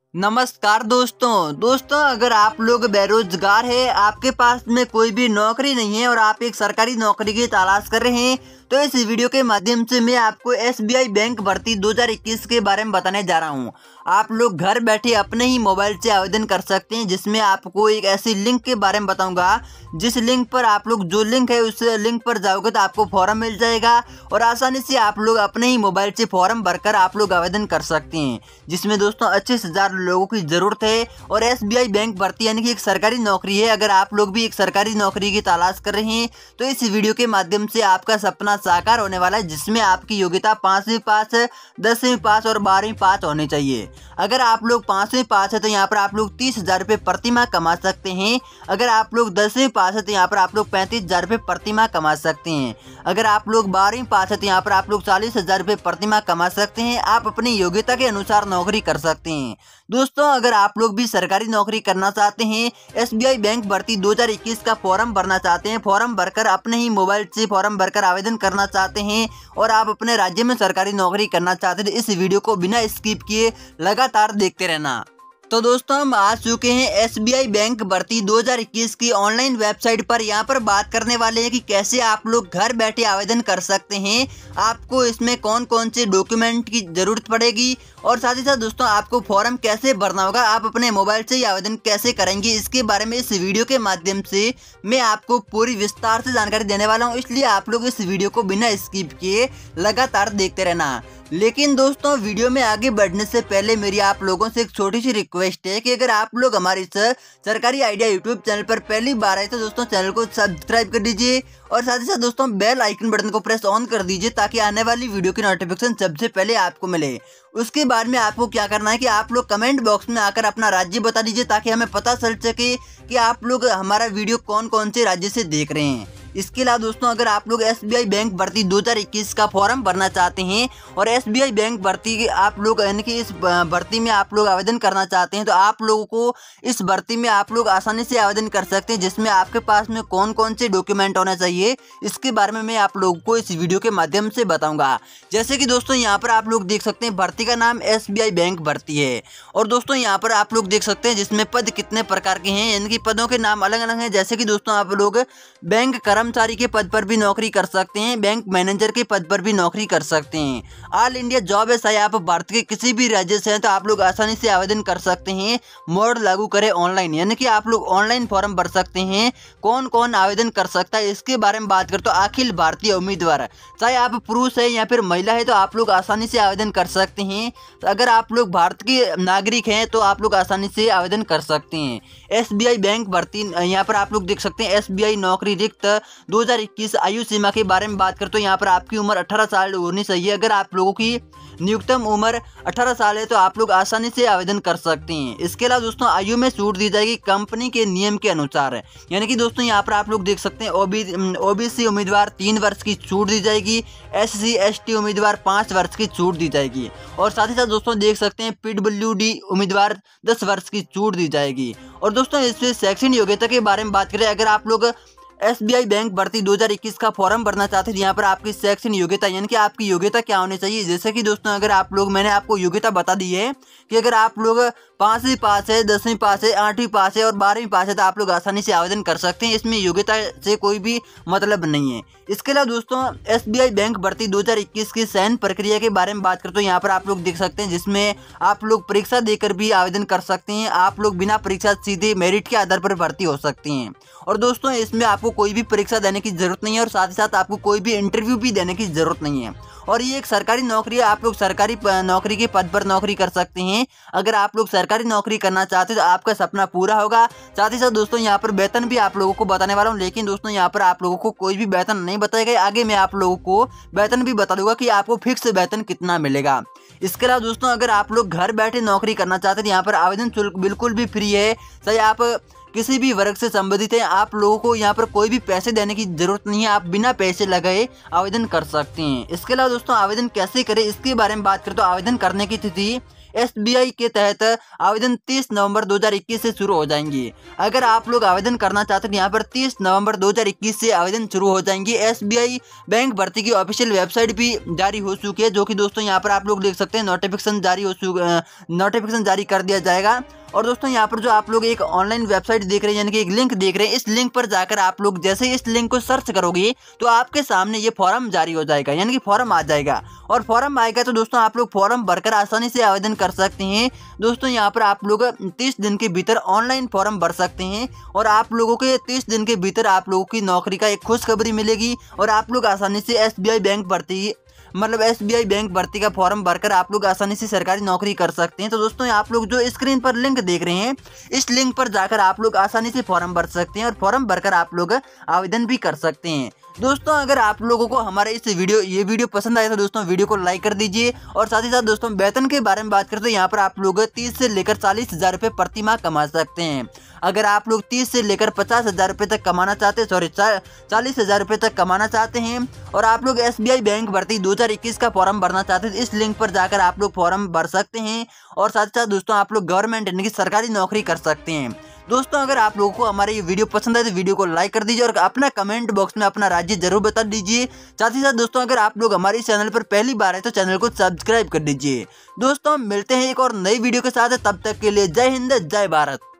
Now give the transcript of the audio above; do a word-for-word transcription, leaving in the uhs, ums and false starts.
नमस्कार दोस्तों दोस्तों अगर आप लोग बेरोजगार है, आपके पास में कोई भी नौकरी नहीं है और आप एक सरकारी नौकरी की तलाश कर रहे हैं तो इस वीडियो के माध्यम से मैं आपको एस बी आई बैंक भर्ती दो हज़ार इक्कीस के बारे में बताने जा रहा हूं। आप लोग घर बैठे अपने ही मोबाइल से आवेदन कर सकते हैं, जिसमें आपको एक ऐसी लिंक के बारे में बताऊंगा जिस लिंक पर आप लोग जो लिंक है उस लिंक पर जाओगे तो आपको फॉर्म मिल जाएगा और आसानी से आप लोग अपने ही मोबाइल से फॉर्म भरकर आप लोग आवेदन कर सकते हैं, जिसमें दोस्तों पच्चीस हजार लोगों की जरूरत है। और एस बी आई बैंक भर्ती यानी कि एक सरकारी नौकरी है। अगर आप लोग भी एक सरकारी नौकरी की तलाश कर रहे हैं तो इस वीडियो के माध्यम से आपका सपना साकार होने वाला है, जिसमें आपकी योग्यता पांचवी पास, दसवीं पास और बारहवीं पास होनी चाहिए। अगर आप लोग पांचवी पास है तो यहाँ पर आप लोग तीस हजार रुपये प्रति माह कमा सकते हैं। अगर आप लोग दसवीं पास है तो यहाँ पर आप लोग पैंतीस हजार रुपये प्रति माह कमा सकते हैं। अगर आप लोग बारहवीं पास है तो यहाँ पर आप लोग चालीस हजार रुपये प्रति माह कमा सकते हैं। आप अपनी योग्यता के अनुसार नौकरी कर सकते हैं। दोस्तों अगर आप लोग भी सरकारी नौकरी करना चाहते हैं, एस बी आई बैंक भर्ती दो हज़ार इक्कीस का फॉर्म भरना चाहते हैं, फॉर्म भरकर अपने ही मोबाइल से फॉर्म भरकर आवेदन करना चाहते हैं और आप अपने राज्य में सरकारी नौकरी करना चाहते हैं तो इस वीडियो को बिना स्किप किए लगातार देखते रहना। तो दोस्तों हम आ चुके हैं एस बी आई बैंक भर्ती दो हज़ार इक्कीस की ऑनलाइन वेबसाइट पर। यहाँ पर बात करने वाले हैं कि कैसे आप लोग घर बैठे आवेदन कर सकते हैं, आपको इसमें कौन कौन से डॉक्यूमेंट की जरूरत पड़ेगी और साथ ही साथ दोस्तों आपको फॉर्म कैसे भरना होगा, आप अपने मोबाइल से ही आवेदन कैसे करेंगे, इसके बारे में इस वीडियो के माध्यम से मैं आपको पूरी विस्तार से जानकारी देने वाला हूँ। इसलिए आप लोग इस वीडियो को बिना स्किप किए लगातार देखते रहना। लेकिन दोस्तों वीडियो में आगे बढ़ने से पहले मेरी आप लोगों से एक छोटी सी रिक्वेस्ट है कि अगर आप लोग हमारे इस सरकारी आइडिया यूट्यूब चैनल पर पहली बार आए तो दोस्तों चैनल को सब्सक्राइब कर दीजिए और साथ ही साथ दोस्तों बेल आइकन बटन को प्रेस ऑन कर दीजिए ताकि आने वाली वीडियो की नोटिफिकेशन सबसे पहले आपको मिले। उसके बाद में आपको क्या करना है कि आप लोग कमेंट बॉक्स में आकर अपना राज्य बता दीजिए ताकि हमें पता चल सके कि आप लोग हमारा वीडियो कौन कौन से राज्य से देख रहे हैं। इसके अलावा दोस्तों अगर आप लोग एस बी आई बैंक भर्ती दो हज़ार इक्कीस का फॉर्म भरना चाहते हैं और एस बी आई बैंक भर्ती आप लोग यानी कि इस भर्ती में आप लोग आवेदन करना चाहते हैं तो आप लोगों को इस भर्ती में आप लोग आसानी से आवेदन कर सकते हैं, जिसमें आपके पास में कौन कौन से डॉक्यूमेंट होने चाहिए इसके बारे में मैं आप लोगों को इस वीडियो के माध्यम से बताऊंगा। जैसे कि दोस्तों यहाँ पर आप लोग देख सकते हैं भर्ती का नाम एस बी आई बैंक भर्ती है और दोस्तों यहाँ पर आप लोग देख सकते हैं जिसमें पद कितने प्रकार के हैं, यानी कि पदों के नाम अलग अलग हैं। जैसे कि दोस्तों आप लोग बैंक कर्मचारी के पद पर भी नौकरी कर सकते हैं, बैंक मैनेजर के पद पर भी नौकरी कर सकते हैं। ऑल इंडिया जॉब है, आप भारत के किसी भी राज्य से हैं तो आप लोग आसानी से आवेदन कर सकते हैं। मोड लागू करें ऑनलाइन, यानी कि आप लोग ऑनलाइन फॉर्म भर सकते हैं। कौन कौन आवेदन कर सकता है इसके बारे में बात करें तो अखिल भारतीय उम्मीदवार, चाहे आप पुरुष है या फिर महिला है तो आप लोग आसानी से आवेदन कर सकते हैं। तो अगर आप लोग भारत के नागरिक हैं तो आप लोग आसानी से आवेदन कर सकते हैं। एस बी आई बैंक भर्ती यहाँ पर आप लोग देख सकते हैं एस बी आई नौकरी रिक्त दो हज़ार इक्कीस आयु सीमा के बारे में बात करें तो यहाँ पर आपकी उम्र अठारह साल होनी चाहिए। अगर आप लोगों की न्यूनतम उम्र अठारह साल है तो आप लोग आसानी से आवेदन कर सकते हैं। इसके अलावा दोस्तों आयु में छूट दी जाएगी कंपनी के नियम के अनुसार, यानी कि दोस्तों यहाँ पर आप लोग देख सकते हैं ओ बी सी उम्मीदवार तीन वर्ष की छूट दी जाएगी, एस सी एस टी उम्मीदवार पाँच वर्ष की छूट दी जाएगी और साथ ही साथ दोस्तों देख सकते हैं पी डब्ल्यू डी उम्मीदवार दस वर्ष की छूट दी जाएगी। और दोस्तों इसमें शैक्षणिक योग्यता के बारे में बात करें, अगर आप लोग एस बी आई बैंक भर्ती दो हज़ार इक्कीस का फॉर्म भरना चाहते हैं यहाँ पर आपकी शैक्षणिक योग्यता यानी कि आपकी योग्यता क्या होनी चाहिए। जैसे कि दोस्तों अगर आप लोग मैंने आपको योग्यता बता दी है कि अगर आप लोग पाँचवीं पास है, दसवीं पास है, आठवीं पास है और बारहवीं पास है तो आप लोग आसानी से आवेदन कर सकते हैं। इसमें योग्यता से कोई भी मतलब नहीं है। इसके अलावा दोस्तों एस बी आई बैंक भर्ती दो हज़ार इक्कीस की चयन प्रक्रिया के बारे में बात करते हो यहाँ पर आप लोग देख सकते हैं जिसमें आप लोग परीक्षा देकर भी आवेदन कर सकते हैं। आप लोग बिना परीक्षा सीधे मेरिट के आधार पर भर्ती हो सकते हैं और दोस्तों इसमें आपको कोई भी परीक्षा देने की जरूरत नहीं है और साथ ही साथ आपको कोई भी इंटरव्यू भी देने की जरूरत नहीं है और ये एक सरकारी नौकरी है। आप लोग सरकारी नौकरी के पद पर नौकरी कर सकते हैं। अगर आप लोग सरकारी नौकरी करना चाहते हैं तो आपका सपना पूरा होगा। साथ ही साथ दोस्तों यहाँ पर वेतन भी आप लोगों को बताने वाला हूँ, लेकिन दोस्तों यहाँ पर आप लोगों को कोई भी वेतन नहीं बताया गया। आगे मैं आप लोगों को वेतन भी बता दूंगा कि आपको फिक्स वेतन कितना मिलेगा। इसके अलावा दोस्तों अगर आप लोग घर बैठे नौकरी करना चाहते हैं यहाँ पर आवेदन शुल्क बिल्कुल भी फ्री है, चाहे आप किसी भी वर्ग से संबंधित है। आप लोगों को यहाँ पर कोई भी पैसे देने की जरूरत नहीं है, आप बिना पैसे लगाए आवेदन कर सकते हैं। इसके अलावा दोस्तों आवेदन कैसे करें इसके बारे में बात करें तो आवेदन करने की तिथि एस बी आई के तहत आवेदन तीस नवंबर दो हज़ार इक्कीस से शुरू हो जाएंगे। अगर आप लोग आवेदन करना चाहते हैं यहाँ पर तीस नवंबर दो हज़ार इक्कीस से आवेदन शुरू हो जाएंगे। एस बी आई बैंक भर्ती की ऑफिशियल वेबसाइट भी जारी हो चुकी है, जो कि दोस्तों यहाँ पर आप लोग देख सकते हैं नोटिफिकेशन जारी हो चुका नोटिफिकेशन जारी कर दिया जाएगा। और दोस्तों यहाँ पर जो आप लोग एक ऑनलाइन वेबसाइट देख रहे हैं, यानी कि एक लिंक देख रहे हैं, इस लिंक पर जाकर आप लोग जैसे ही इस लिंक को सर्च करोगे तो आपके सामने ये फॉर्म जारी हो जाएगा, यानी कि फॉर्म आ जाएगा। और फॉर्म आएगा तो दोस्तों आप लोग फॉर्म भरकर आसानी से आवेदन कर सकते हैं। दोस्तों यहाँ पर आप लोग तीस दिन के भीतर ऑनलाइन फॉर्म भर सकते हैं और आप लोगों के तीस दिन के भीतर आप लोगों की नौकरी का एक खुशखबरी मिलेगी और आप लोग आसानी से एस बी आई बैंक भर्ती मतलब एस बी आई बैंक भर्ती का फॉर्म भरकर आप लोग आसानी से सरकारी नौकरी कर सकते हैं। तो दोस्तों आप लोग जो स्क्रीन पर लिंक देख रहे हैं, इस लिंक पर जाकर आप लोग आसानी से फॉर्म भर सकते हैं और फॉर्म भरकर आप लोग आवेदन भी कर सकते हैं। दोस्तों अगर आप लोगों को हमारे इस वीडियो ये वीडियो पसंद आया तो दोस्तों वीडियो को लाइक कर दीजिए। और साथ ही साथ दोस्तों वेतन के बारे में बात करते हैं, यहाँ पर आप लोग तीस से लेकर चालीस हजार रुपये प्रति माह कमा सकते हैं। अगर आप लोग तीस से लेकर पचास हजार रुपये तक कमाना चाहते हैं सॉरी चालीस हजार रुपये तक कमाना चाहते हैं और आप लोग एस बी आई बैंक भर्ती दो हज़ार इक्कीस का फॉर्म भरना चाहते हैं, इस लिंक पर जाकर आप लोग फॉर्म भर सकते हैं और साथ ही साथ दोस्तों आप लोग गवर्नमेंट यानी कि सरकारी नौकरी कर सकते हैं। दोस्तों अगर आप लोगों को हमारे ये वीडियो पसंद आए तो वीडियो को लाइक कर दीजिए और अपना कमेंट बॉक्स में अपना राज्य जरूर बता दीजिए। साथ ही साथ दोस्तों अगर आप लोग हमारे चैनल पर पहली बार है तो चैनल को सब्सक्राइब कर दीजिए। दोस्तों मिलते हैं एक और नई वीडियो के साथ, तब तक के लिए जय हिंद जय भारत।